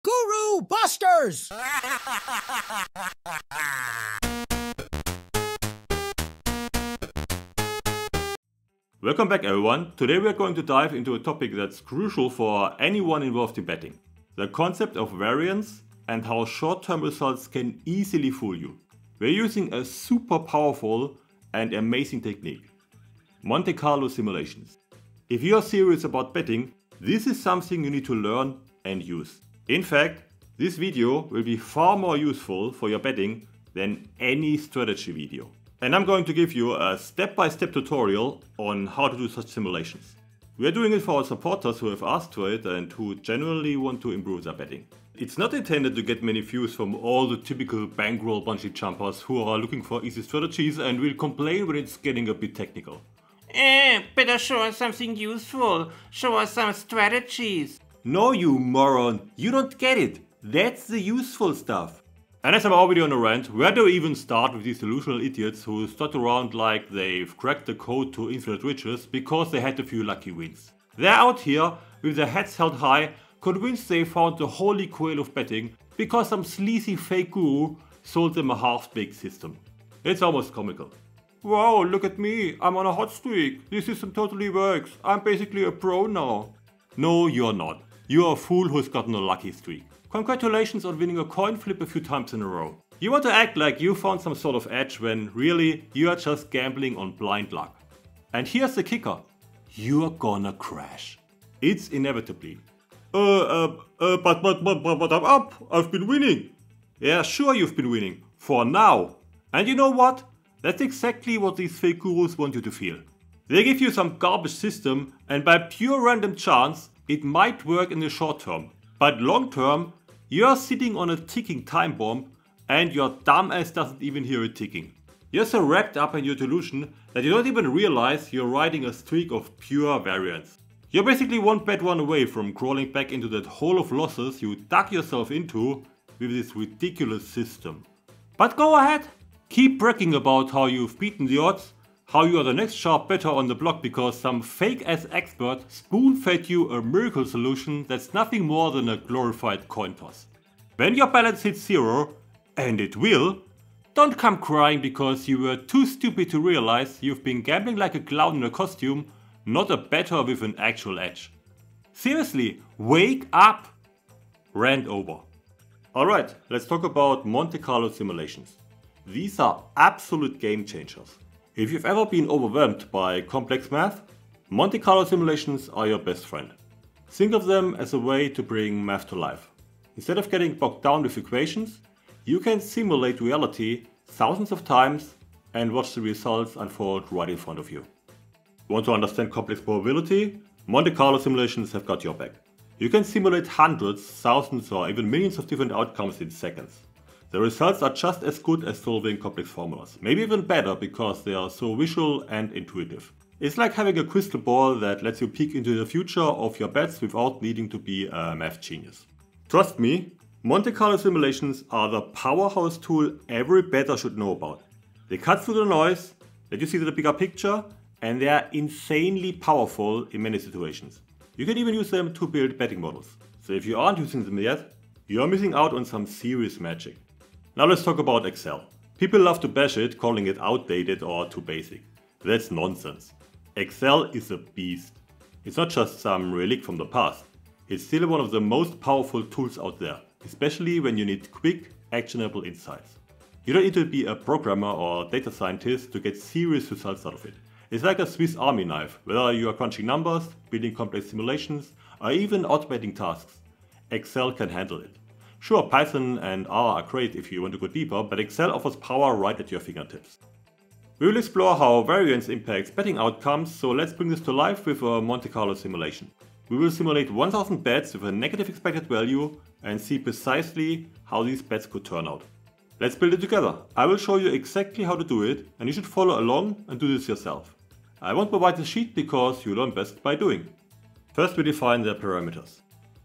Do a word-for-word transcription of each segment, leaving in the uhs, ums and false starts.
Guru Busters! Welcome back everyone. Today we are going to dive into a topic that's crucial for anyone involved in betting. The concept of variance and how short-term results can easily fool you. We're using a super powerful and amazing technique. Monte Carlo simulations. If you are serious about betting, this is something you need to learn and use. In fact, this video will be far more useful for your betting than any strategy video. And I'm going to give you a step-by-step tutorial on how to do such simulations. We are doing it for our supporters who have asked for it and who generally want to improve their betting. It's not intended to get many views from all the typical bankroll bungee jumpers who are looking for easy strategies and will complain when it's getting a bit technical. Eh, better show us something useful. Show us some strategies. No, you moron, you don't get it. That's the useful stuff. And as I'm already on a rant, where do we even start with these delusional idiots who strut around like they've cracked the code to infinite riches because they had a few lucky wins? They're out here with their heads held high, convinced they found the holy grail of betting because some sleazy fake guru sold them a half-baked system. It's almost comical. Wow, look at me, I'm on a hot streak. This system totally works. I'm basically a pro now. No, you're not. You're a fool who's gotten a lucky streak. Congratulations on winning a coin flip a few times in a row. You want to act like you found some sort of edge when really you are just gambling on blind luck. And here's the kicker. You're gonna crash. It's inevitably. Uh, uh, uh, but, but, but, but, but I'm up. I've been winning. Yeah, sure you've been winning. For now. And you know what? That's exactly what these fake gurus want you to feel. They give you some garbage system and by pure random chance, it might work in the short term. But long term, you're sitting on a ticking time bomb and your dumb ass doesn't even hear it ticking. You're so wrapped up in your delusion that you don't even realize you're riding a streak of pure variance. You're basically one bad one away from crawling back into that hole of losses you dug yourself into with this ridiculous system. But go ahead, keep bragging about how you've beaten the odds, how you are the next sharp better on the block because some fake ass expert spoon-fed you a miracle solution that's nothing more than a glorified coin toss. When your balance hits zero, and it will, don't come crying because you were too stupid to realize you've been gambling like a clown in a costume, not a bettor with an actual edge. Seriously, wake up! Rant over. Alright, let's talk about Monte Carlo simulations. These are absolute game changers. If you've ever been overwhelmed by complex math, Monte Carlo simulations are your best friend. Think of them as a way to bring math to life. Instead of getting bogged down with equations, you can simulate reality thousands of times and watch the results unfold right in front of you. Want to understand complex probability? Monte Carlo simulations have got your back. You can simulate hundreds, thousands or even millions of different outcomes in seconds. The results are just as good as solving complex formulas, maybe even better because they are so visual and intuitive. It's like having a crystal ball that lets you peek into the future of your bets without needing to be a math genius. Trust me, Monte Carlo simulations are the powerhouse tool every bettor should know about. They cut through the noise, let you see the bigger picture, and they are insanely powerful in many situations. You can even use them to build betting models. So if you aren't using them yet, you are missing out on some serious magic. Now let's talk about Excel. People love to bash it, calling it outdated or too basic. That's nonsense. Excel is a beast. It's not just some relic from the past. It's still one of the most powerful tools out there, especially when you need quick, actionable insights. You don't need to be a programmer or data scientist to get serious results out of it. It's like a Swiss Army knife, whether you are crunching numbers, building complex simulations, or even automating tasks. Excel can handle it. Sure, Python and R are great if you want to go deeper, but Excel offers power right at your fingertips. We will explore how variance impacts betting outcomes, so let's bring this to life with a Monte Carlo simulation. We will simulate one thousand bets with a negative expected value and see precisely how these bets could turn out. Let's build it together. I will show you exactly how to do it and you should follow along and do this yourself. I won't provide the sheet because you learn best by doing. First we define the parameters.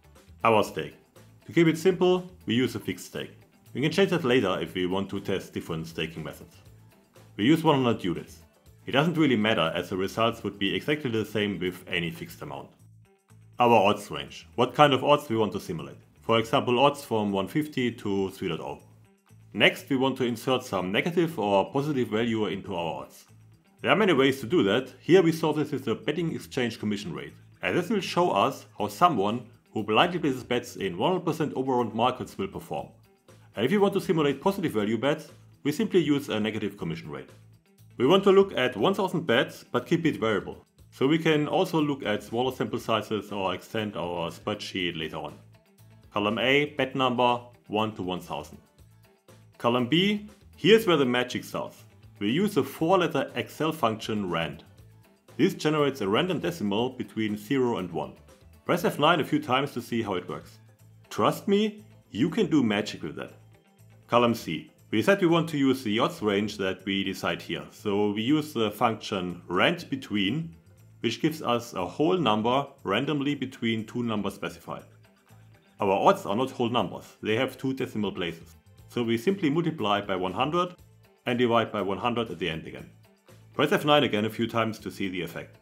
Our stake. To keep it simple, we use a fixed stake. We can change that later if we want to test different staking methods. We use one hundred units. It doesn't really matter as the results would be exactly the same with any fixed amount. Our odds range. What kind of odds we want to simulate. For example, odds from one fifty to three point zero. Next, we want to insert some negative or positive value into our odds. There are many ways to do that. Here we solve this with the betting exchange commission rate, and this will show us how someone who blindly places bets in one hundred percent overround markets will perform. And if you want to simulate positive value bets, we simply use a negative commission rate. We want to look at one thousand bets but keep it variable. So we can also look at smaller sample sizes or extend our spreadsheet later on. Column A, bet number one to one thousand. Column B, here's where the magic starts. We use the four letter Excel function rand. This generates a random decimal between zero and one. Press F nine a few times to see how it works. Trust me, you can do magic with that. Column C. We said we want to use the odds range that we decide here, so we use the function rand between, which gives us a whole number randomly between two numbers specified. Our odds are not whole numbers, they have two decimal places. So we simply multiply by one hundred and divide by one hundred at the end again. Press F nine again a few times to see the effect.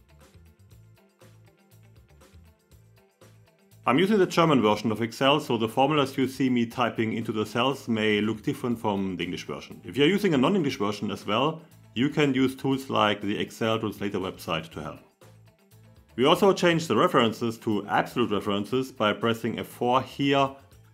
I'm using the German version of Excel, so the formulas you see me typing into the cells may look different from the English version. If you're using a non-English version as well, you can use tools like the Excel Translator website to help. We also change the references to absolute references by pressing F four here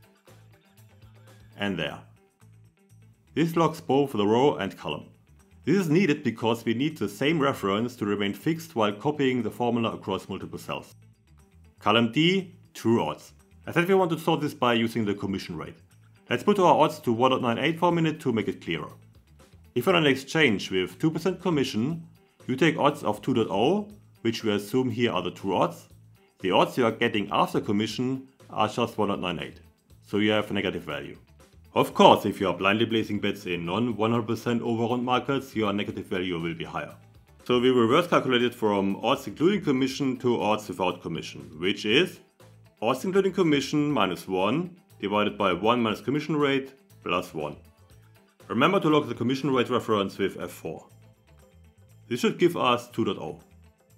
and there. This locks both the row and column. This is needed because we need the same reference to remain fixed while copying the formula across multiple cells. Column D, true odds. I said we want to sort this by using the commission rate. Let's put our odds to one point nine eight for a minute to make it clearer. If on an exchange with two percent commission, you take odds of two point zero, which we assume here are the true odds, the odds you are getting after commission are just one point nine eight, so you have a negative value. Of course, if you are blindly placing bets in non one hundred percent overround markets, your negative value will be higher. So we reverse calculate it from odds including commission to odds without commission, which is odds including commission minus one divided by one minus commission rate plus one. Remember to log the commission rate reference with F four. This should give us two point zero.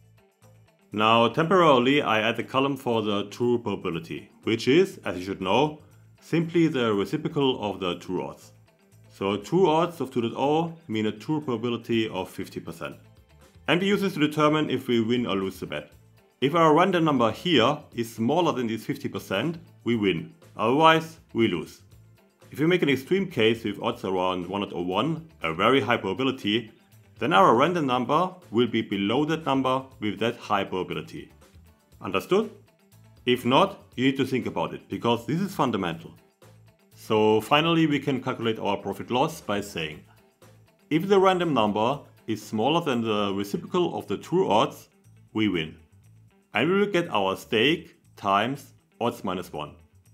Now temporarily I add a column for the true probability, which is, as you should know, simply the reciprocal of the true odds. So true odds of two point zero mean a true probability of fifty percent. And we use this to determine if we win or lose the bet. If our random number here is smaller than this fifty percent, we win, otherwise we lose. If we make an extreme case with odds around one point zero one, a very high probability, then our random number will be below that number with that high probability. Understood? If not, you need to think about it, because this is fundamental. So finally we can calculate our profit loss by saying, if the random number is smaller than the reciprocal of the true odds, we win. And we will get our stake times odds minus one.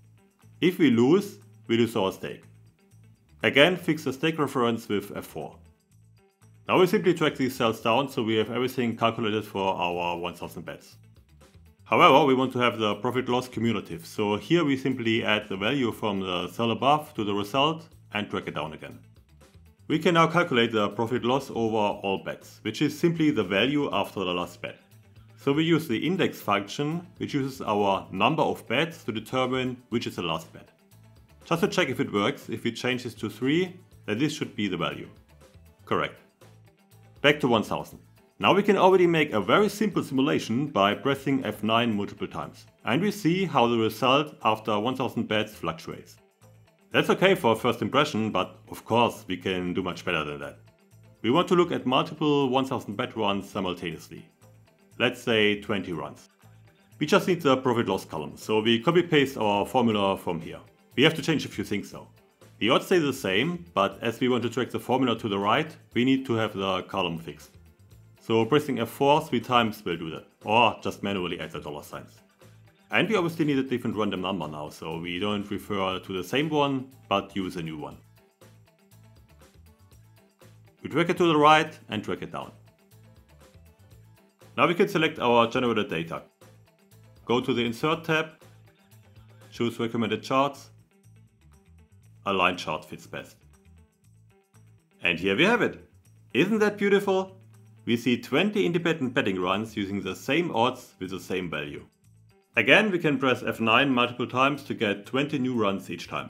If we lose, we lose our stake. Again, fix the stake reference with F four. Now we simply drag these cells down so we have everything calculated for our one thousand bets. However, we want to have the profit loss cumulative, so here we simply add the value from the cell above to the result and drag it down again. We can now calculate the profit loss over all bets, which is simply the value after the last bet. So we use the index function, which uses our number of bets to determine which is the last bet. Just to check if it works, if we change this to three, then this should be the value. Correct. Back to one thousand. Now we can already make a very simple simulation by pressing F nine multiple times. And we see how the result after one thousand bets fluctuates. That's okay for a first impression, but of course we can do much better than that. We want to look at multiple one thousand bet runs simultaneously. Let's say twenty runs. We just need the profit loss column, so we copy paste our formula from here. We have to change a few things though. The odds stay the same, but as we want to drag the formula to the right, we need to have the column fixed. So pressing F four three times will do that, or just manually add the dollar signs. And we obviously need a different random number now, so we don't refer to the same one, but use a new one. We drag it to the right and drag it down. Now we can select our generated data. Go to the Insert tab, choose Recommended Charts. A line chart fits best. And here we have it. Isn't that beautiful? We see twenty independent betting runs using the same odds with the same value. Again, we can press F nine multiple times to get twenty new runs each time.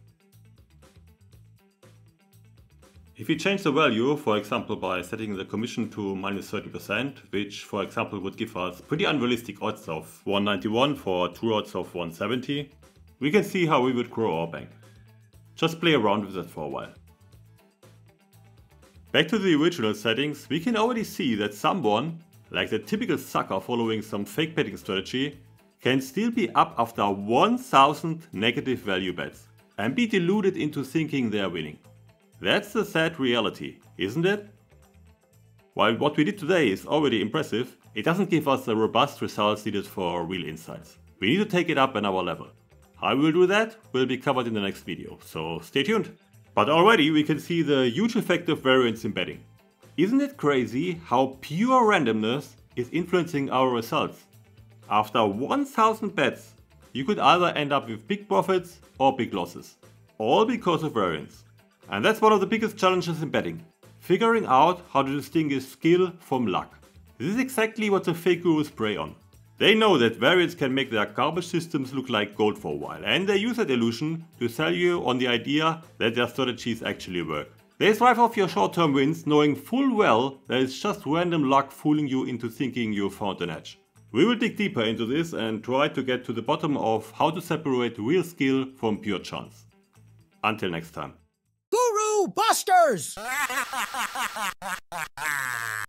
If we change the value, for example by setting the commission to minus thirty percent, which for example would give us pretty unrealistic odds of one ninety-one for true odds of one seventy, we can see how we would grow our bank. Just play around with that for a while. Back to the original settings, we can already see that someone, like the typical sucker following some fake betting strategy, can still be up after one thousand negative value bets and be deluded into thinking they are winning. That's the sad reality, isn't it? While what we did today is already impressive, it doesn't give us the robust results needed for real insights. We need to take it up another level. How we will do that will be covered in the next video, so stay tuned. But already we can see the huge effect of variance in betting. Isn't it crazy how pure randomness is influencing our results? After one thousand bets, you could either end up with big profits or big losses. All because of variance. And that's one of the biggest challenges in betting. Figuring out how to distinguish skill from luck. This is exactly what the fake gurus prey on. They know that variance can make their garbage systems look like gold for a while, and they use that illusion to sell you on the idea that their strategies actually work. They thrive off your short-term wins, knowing full well that it's just random luck fooling you into thinking you found an edge. We will dig deeper into this and try to get to the bottom of how to separate real skill from pure chance. Until next time. Guru Busters!